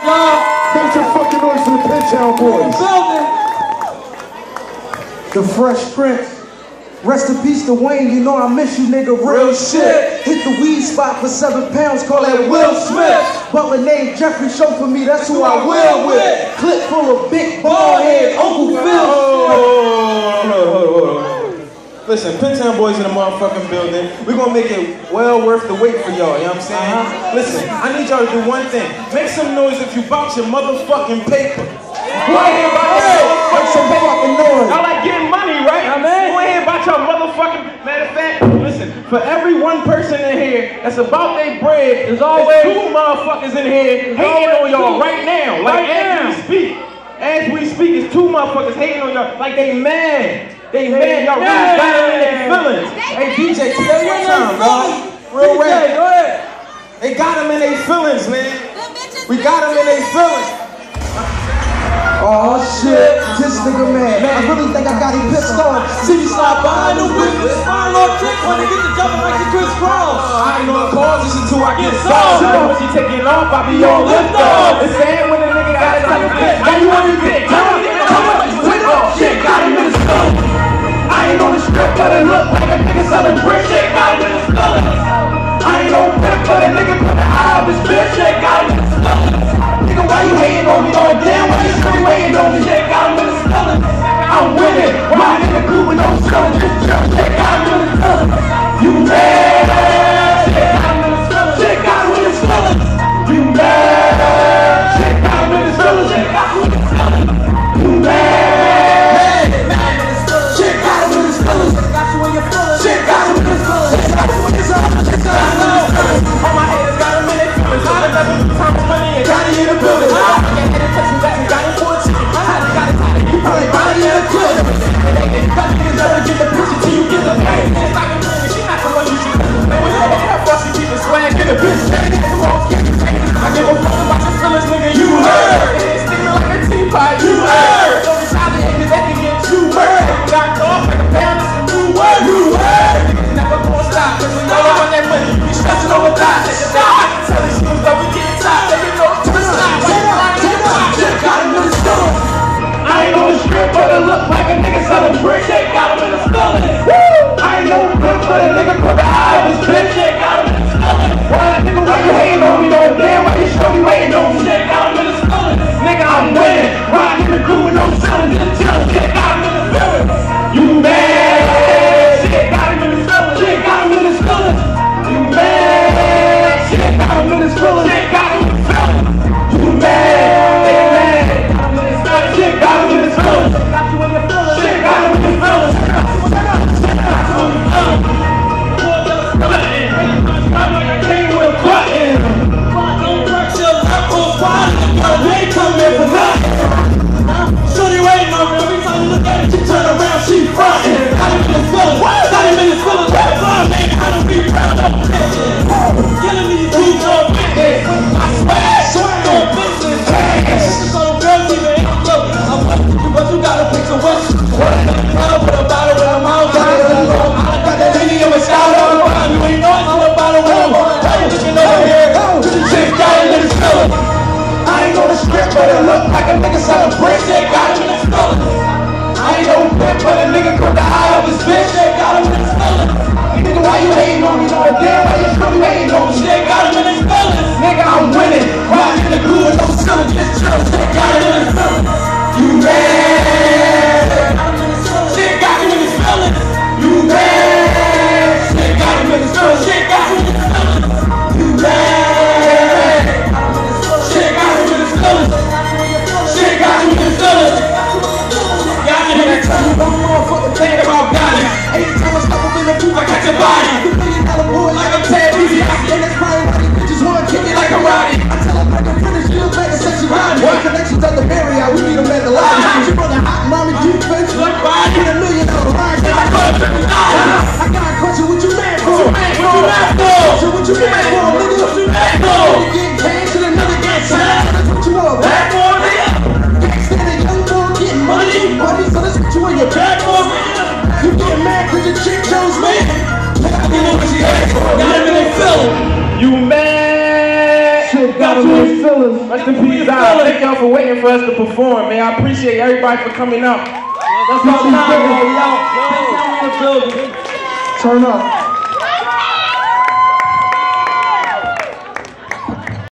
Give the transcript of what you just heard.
Make some fucking noise for the Pintown Boys. The Fresh Prince. Rest in peace to Wayne, you know I miss you, nigga, real shit. Hit the weed spot for 7 pounds, call that Will Smith. Butler named Jeffrey Show for me, that's who I will with. Clip full of big bald head, Uncle Phil. Hold on. Listen, Pintown Boys in the motherfucking building. We're gonna make it well worth the wait for y'all, you know what I'm saying? Listen, I need y'all to do one thing. Make some noise if you box your motherfucking paper. Who ain't here about that? Make some fucking noise. Y'all like getting money, right? Who ain't here about your motherfucking... Matter of fact, listen, for every one person in here that's about their bread, there's always 2 motherfuckers in here hating on y'all right now. Like as we speak, it's 2 motherfuckers hating on y'all. Like they mad. They mad. Y'all really got them in their feelings. Hey DJ, tell your time, bro. Real rap. Go ahead. They got them in their feelings, man. We got them in their feelings. Oh shit, this nigga mad. I really think I got him pissed off. See me slide behind the witness. Fire Lord trick when they get to jumping like the Chris Cross. I ain't gonna call this until I get sold. When she taking off, I be on lift off. It's saying when a nigga got it on the bitch. Now you want me to come on, oh shit, got him in the skull. I ain't on the strip, but it look like a nigga selling brick. Shit, got him in the skull. I ain't no pimp, but a nigga put the eye of his bitch. Shit, got him in the skull. Nigga, why you hating on me? Oh damn, why you still waiting on me? Shit, got him in the skull. I'm winning, riding in the coupe with no skull. Shit, got him in the skull. You mad? Shit, got him in the skull. Shit, got him in the skull. You mad? Shit, got him in the skull. Shit, got him in the skull. You mad? All my haters got them in their feelings. I done never time for money and got it in the building. I can't hit a touch and back and got it for a ticket. I had it, you probably body in a clip. Got niggas never get the picture till you get the pay. It's like a movie, she not the one you should do. Man, when you're that fuck, she keep the swag in the bitch. I give a fuck about your feelings, nigga, you heard. It's sticking like a teapot, you heard. So the child that haters, they can get you heard. Knocked off like a pound, it's a new word, you heard. Niggas never gonna stop, cause we know on that money. Stretching over that, I can tell these shoes that we get top. They get no twist out. Shit, got him in the skull. I ain't on the strip, but it look like a nigga selling brick. Shit, got him in the skull. I ain't no pimp, but a nigga put the eye of his bitch. Shit, got him in the skull. Why nigga, why you hating on me? No damn, why you show me waiting on me? Shit, got him in the skull. Nigga, I'm winning, riding in the crew with no selling. Shit, got him in the skull. You mad? Shit, got him in the skull. Shit, got him in the skull. You mad? Shit, got him in his feelings. Shit, got him in his feelings. You mad? They mad. Shit, got him in his feelings. Got you in your feelings. Shit, got him in his feelings. I came with a button. Don't crack your knuckles, they come in for nothing. Shorty waiting on me. Every time you look at it, you turn around, she frontin'. Got him in his feelings. Got him in his feelings. I don't be proud of it. Killing these dudes on business. I swear on business. This is on girls even ain't look. I'm fucking you, but you gotta pick some west. Club with a bottle with a mouth. I got that lady in my style on. You ain't know it's all about a woman. Why you looking over here? Shit, got him in his feelings. I ain't on the script, but it look like a nigga selling bricks. Shit, got him in his feelings. I ain't no pimp, but a nigga put the eye of his bitch. Shit, got him in his feelings. Nigga, why you hating on me? No damn, why you still hating on me? Shit, got him in his feelings. Nigga, I'm winning. Riding in the crew with no selling. Just chill. Shit, got him in his feelings. You mad? Shit, got him in his feelings. You mad? Shit, got him in his feelings. Shit, got him in his feelings. You mad? Shit, got him in his feelings. Shit, got him in his feelings. Got him in his feelings. One motherfucking thing about got him. Anytime I step up in the booth, I catch a body. $2 million boy like I'm Ted Easy. And that's probably why these bitches wanna kick it like a Roddy. I tell them like I'm finished, you look like a sexy Roddy. One connections at the Marriott, we meet them at the lobby. She brought the feeling. Rest in peace, Don. Thank y'all for waiting for us to perform, man. I appreciate everybody for coming up. That's all time, man. We out. Turn up.